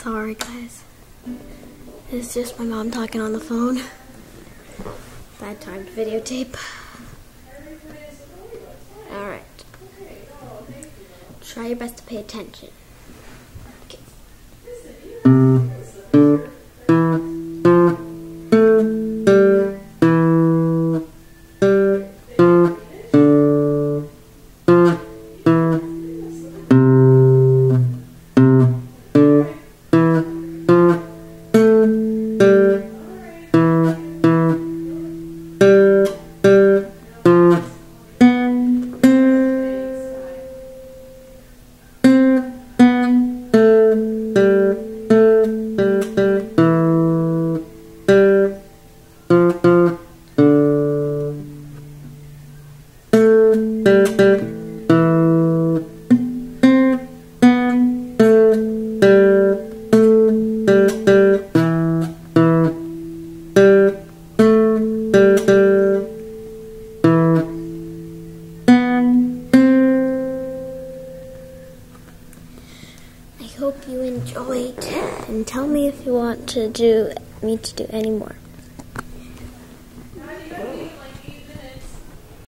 Sorry guys. It's just my mom talking on the phone. Bad time to videotape. Alright. Try your best to pay attention. Okay. I hope you enjoyed, and tell me if you want me to do any more.